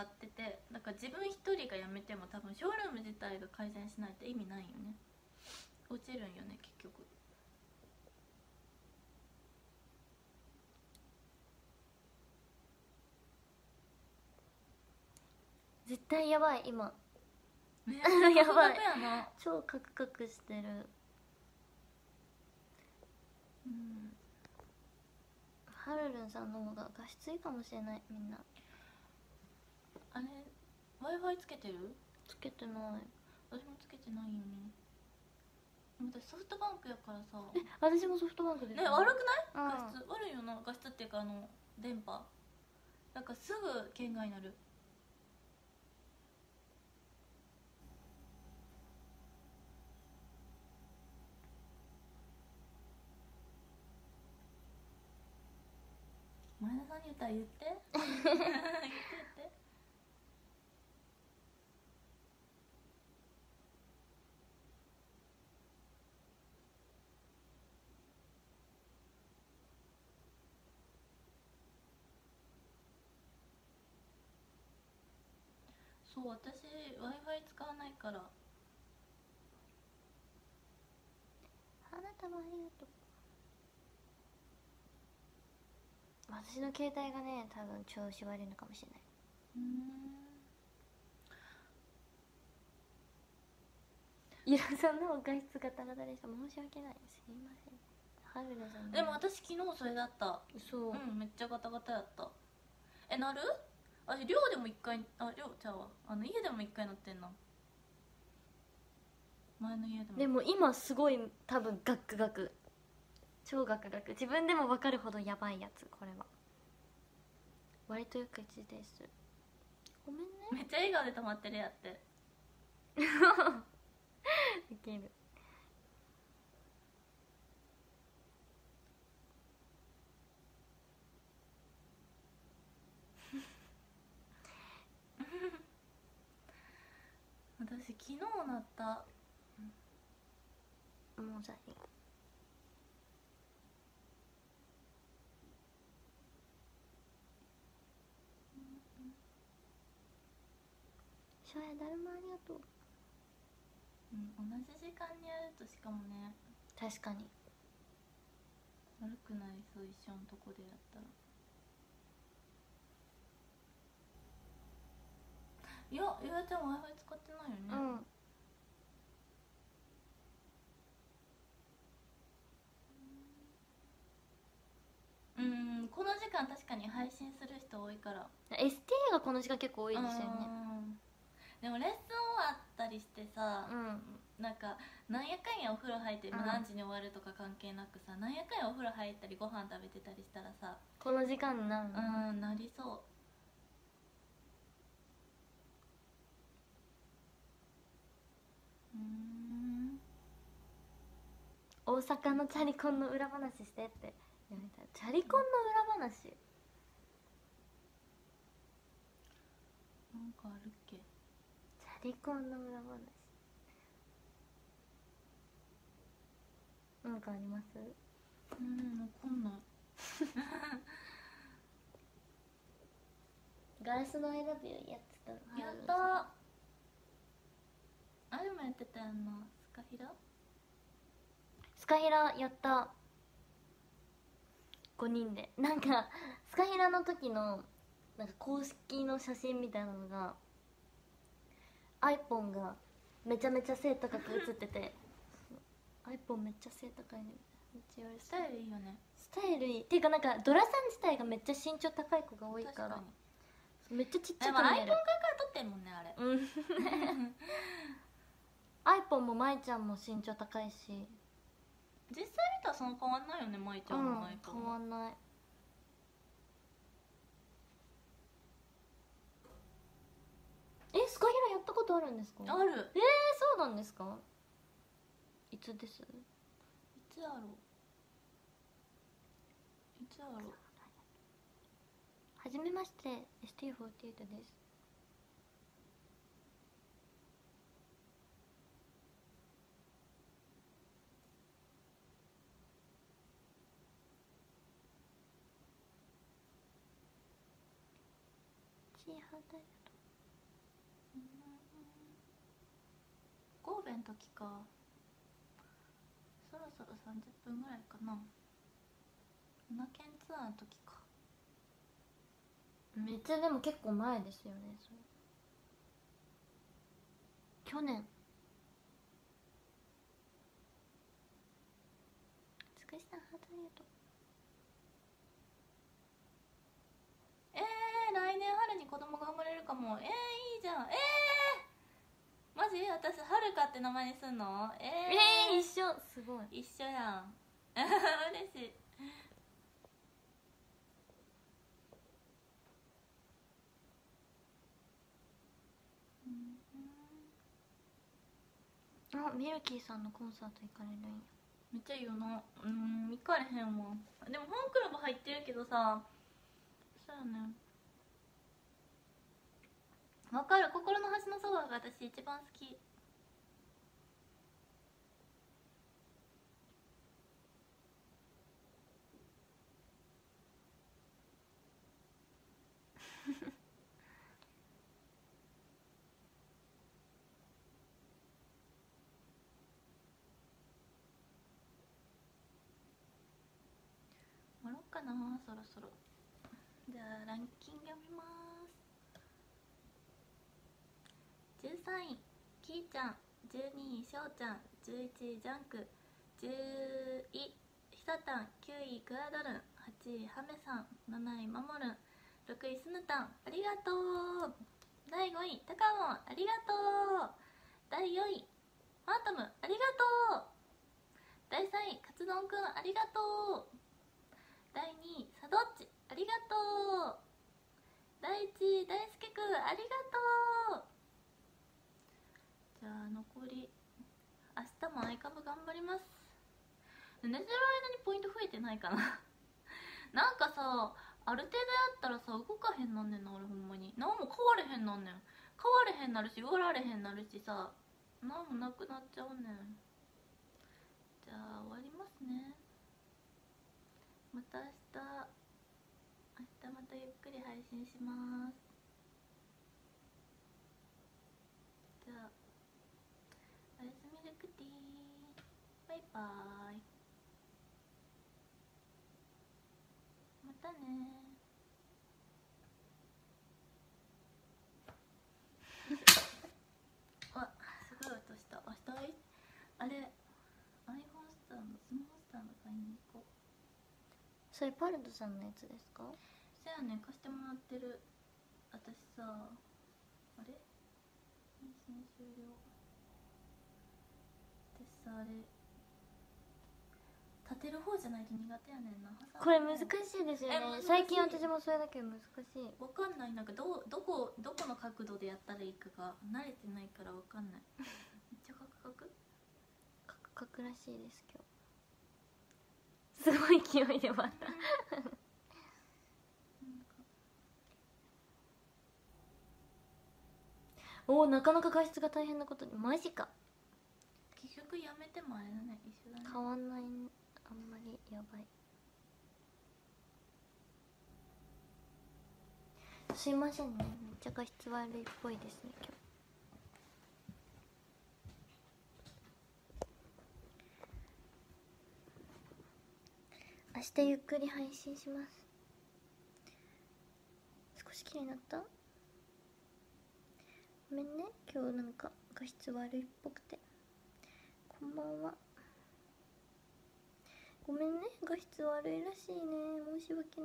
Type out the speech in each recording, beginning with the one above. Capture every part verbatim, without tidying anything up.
使ってて、だから自分一人が辞めても多分ショールーム自体が改善しないと意味ないよね。落ちるんよね結局。 絶対やばい今。 ねやばい、 やな。 超カクカクしてる。 うん、 はるるんさんの方が画質いいかもしれない。みんなあれ Wi-Fi つけてる？ つけてない。 私もつけてないよね。私ソフトバンクやからさ。 え、私もソフトバンクですね、悪くない？ うん、 画質悪いよな。画質っていうかあの電波なんかすぐ圏外になる。前田さんに言ったら言って言って言ってそう、私 Wi-Fi 使わないから。 あなたもありがとう。私の携帯がね多分調子悪いのかもしれない。 うーん、 ゆらさんの画質ガタガタでした。申し訳ない、すいません。はるるさんのでも私昨日それだった。 そう、 うん、めっちゃガタガタやった。え、なる？あれ寮でも一回、あ、寮ちゃうわ、あの家でも一回なってんな。前の家でも。 でも今すごい多分ガックガク、超ガクガク、自分でも分かるほどやばいやつ。これは割とよく一です。ごめんね。 めっちゃ笑顔で止まってるやって。 ウケる。 私昨日なった。 もうさしょうやだるまありがとう。 うん、同じ時間にやるとしかもね、 確かに悪くなりそう、一緒のとこでやったら。いや、ゆうちゃん Wi-Fi 使ってないよね。うん、うん、この時間確かに配信する人多いから。 エスティー がこの時間結構多いですよね。 でもレッスン終わったりしてさ、 うん、 なんかなんやかんやお風呂入って、 うん、 まあ、何時に終わるとか関係なくさ、なんやかんやお風呂入ったりご飯食べてたりしたらさ、 この時間になるの。 うん、なりそう。うん、 大阪のチャリコンの裏話してって言われた。チャリコンの裏話なんかあるっけ？ チャリコンの裏話なんかあります？ うん、わかんない。 ガラスの I love you やってたの。 やった。あれもやってたやんな、スカヒラ。 スカヒラやった。ごにんでなんかスカヒラの時のなんか公式の写真みたいなのが iPhone がめちゃめちゃ背高く写っててiPhone めっちゃ背高いね。めっちゃ言われてスタイルいいよね。 スタイルいいっていうか、なんかドラさん自体がめっちゃ身長高い子が多いからめっちゃちっちゃくでも iPhone 見える。 から撮ってんもんねあれ。 うんiPhone も舞ちゃんも身長高いし、 実際見たらその変わんないよね、舞ちゃんも iPhone 変わんない。え、スカヒラやったことあるんですか？ ある。 えー、そうなんですか？いつです？ いつやろういつやろう。 はじめまして エスティーフォーティーエイト です。チーハートありがとう。 神戸の時か。そろそろさんじゅっぷんぐらいかな。奈県ツアーの時か。 めっちゃでも結構前ですよねそれ。去年。つくしさんハートありがとう。 えー、来年春に子供が生まれるかも。えー、いいじゃん。えー、マジ？私はるかって名前にすんの？えー、 えー、一緒。すごい一緒やん嬉しい。 あ、ミルキーさんのコンサート行かれるんや。 めっちゃいいよな。うん、行かれへんわ。でもファンクラブ入ってるけどさ、そうやね。わかる。心の端のそばが私一番好き。終わろうかな、そろそろ。じゃあランキング読みます。じゅうさんいきーちゃん、じゅうにいしょうちゃん、じゅういちいジャンク、じゅういひさたん、きゅういクアドルン、はちいハメさん、なないマモルン、ろくいスヌタン、ありがとう。だいごいタカモン、ありがとう。だいよんいファントム、ありがとう。だいさんいカツ丼くん、ありがとう。だいにいサドッチ、ありがとう。だいいちい大輔くん、ありがとう。じゃあ残り明日もアイカブ頑張ります。寝てる間にポイント増えてないかななんかさ、ある程度やったらさ動かへんなんねんな。俺ほんまに何も変われへんなんねん。変われへんなるし売られへんなるしさ、何もなくなっちゃうねん。じゃあ終わりますね。また明日明日またゆっくり配信します。じゃあおやすみルクティー。バイバーイ。またねあ、すごい音した。明日あれ iPhone スターのスマホスターの買いに行こう。 それパルドさんのやつですか？ せやねん、貸してもらってる。私さ、あれ配信終了。私さ、あれ立てる方じゃないと苦手やねんな。 これ難しいですよね。最近私もそれだけど難しい。 わかんない。なんかどどこどこの角度でやったらいいかが慣れてないからわかんないめっちゃカクカクカクカクらしいです今日。すごい勢いで割ったおお、なかなか外出が大変なことに。マジか。 結局やめてもあれだね、一緒だね。 変わんない。あんまりやばい。すいませんね、めっちゃ画質悪いっぽいですね今日。明日ゆっくり配信します。少し綺麗になった？ごめんね、今日なんか画質悪いっぽくて。こんばんは。ごめんね、画質悪いらしいね。申し訳ない。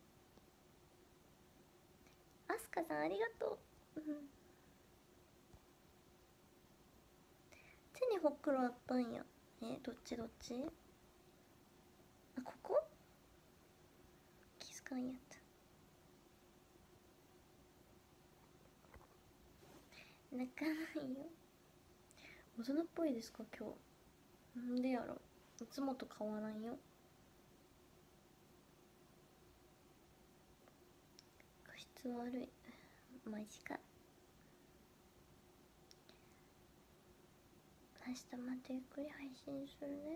あすかさんありがとう。うん、手にほくろあったんや。え、どっちどっち？あ、ここ？気づかんやった。泣かないよ。大人っぽいですか今日？なんでやろ。いつもと変わらんよ。画質悪い。マジか。明日またゆっくり配信するね。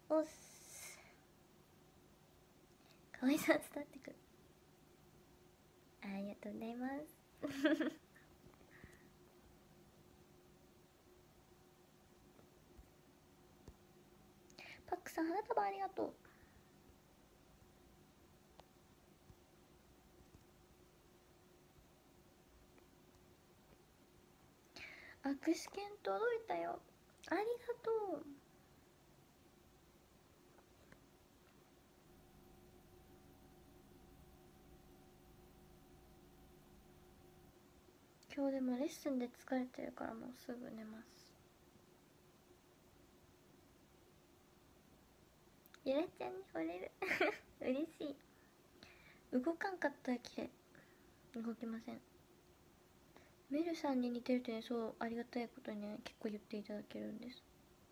おっす。可愛さ伝わってくる。ありがとうございますパックさん花束ありがとう。握手券届いたよ、ありがとう。今日でもレッスンで疲れてるからもうすぐ寝ます。ゆらちゃんに惚れる嬉しい。動かんかったら綺麗。動きません。メルさんに似てるってね、そうありがたいことにね結構言っていただけるんです。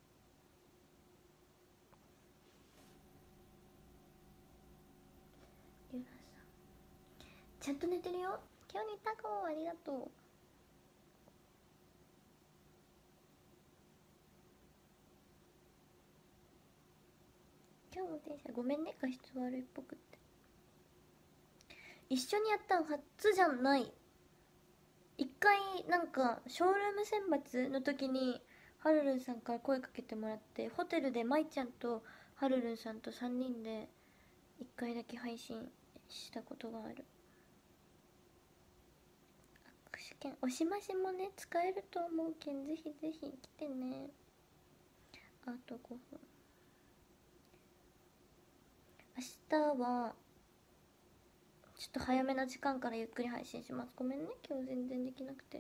ゆらさんちゃんと寝てるよ。今日寝た子ありがとう。今日も電車ごめんね、画質悪いっぽくって。一緒にやったの初じゃない。一回なんかショールーム選抜の時にはるるんさんから声かけてもらって、ホテルでまいちゃんとはるるんさんとさんにんで一回だけ配信したことがある。握手券おしましもね使えると思うけん、ぜひぜひ来てね。あとごふん。明日はちょっと早めな時間からゆっくり配信します。ごめんね今日全然できなくて。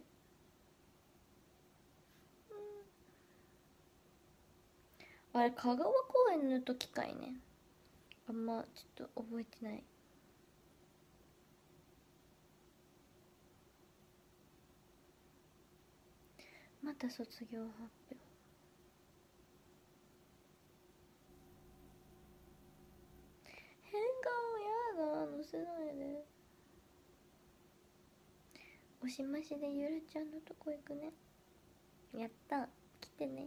あれ香川公園の時かいね。あんまちょっと覚えてない。また卒業発表。変顔やだ、載せないで。おしましでゆるちゃんのとこ行くね。やった、来てね。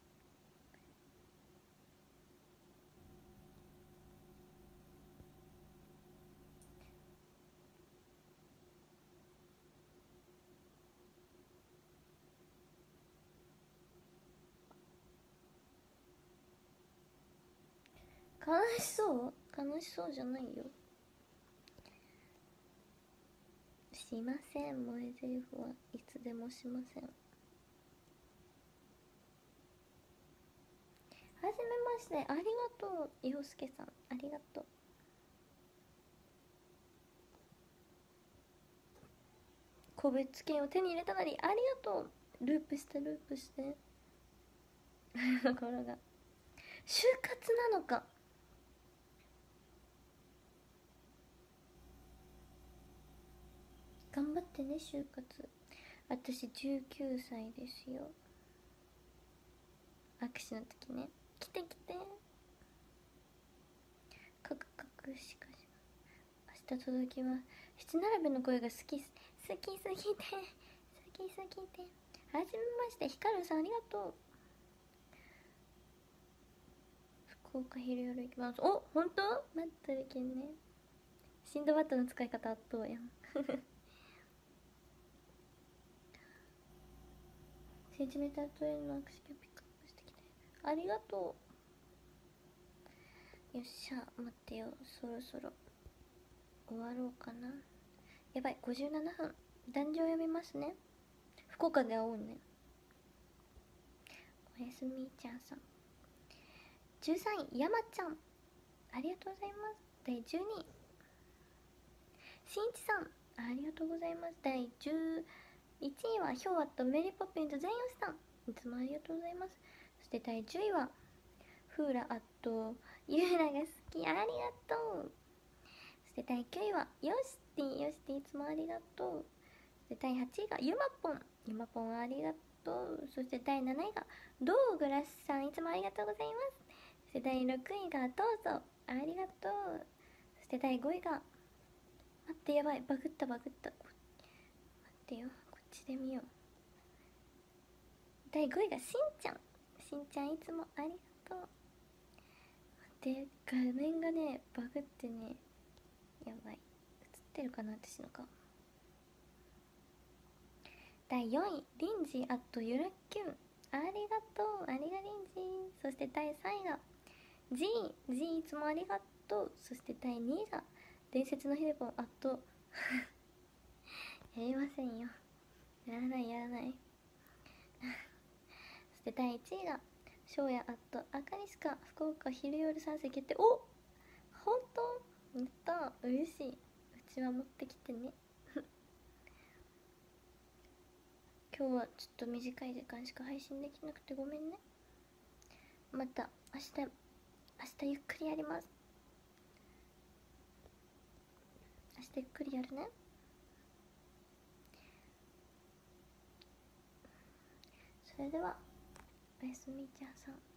悲しそう悲しそうじゃないよ。しません、萌え台詞はいつでもしません。はじめまして、ありがとう洋介さん、ありがとう。個別券を手に入れたなりありがとう。ループしてループしてところが就活なのか。頑張ってね就活。私じゅうきゅうさいですよ。握手の時ね、来て来て。カクカクしかし明日届きます。七並べの声が好き好きすぎて好きすぎて。はじめまして、ヒカルさんありがとう。福岡昼夜行きます。お、本当？待ってるけんね。シンドバッドの使い方あっとうやんセンチメータートレインの握手券ピックアップしてきてありがとう。よっしゃ、待ってよ、そろそろ終わろうかな。やばい、ごじゅうななふん。壇上読みますね。福岡で会おうね。おやすみちゃんさん。じゅうさんい、山ちゃんありがとうございます。だいじゅうにい、しんいちさんありがとうございます。だいじゅういちいはヒョウアットメリーポピンと全よしさん、いつもありがとうございます。そしてだいじゅういはフーラアットユーラが好きありがとう。そしてだいきゅういはヨシティヨシティいつもありがとう。そしてだいはちいがユマポンユマポンありがとう。そしてだいなないがドーグラスさんいつもありがとうございます。そしてだいろくいがどうぞありがとう。そしてだいごいが待ってやばいバグったバグった待ってよこっちで見よう。だいごいがしんちゃんしんちゃんいつもありがとう。 で画面がねバグってね、やばい。映ってるかな私の顔。だいよんいリンジーあとゆらきゅん、ありがとう、ありがリンジー。そしてだいさんいが G G いつもありがとう。そしてだいにいが伝説のヒデポンあとやりませんよ、やらないやらないそしてだいいちいが翔也あとあかりしか福岡昼夜さんせい決定。お、ほんとやった、嬉しい。うちは持ってきてね今日はちょっと短い時間しか配信できなくてごめんね。また明日明日ゆっくりやります。明日ゆっくりやるね。それではおやすみちゃんさん。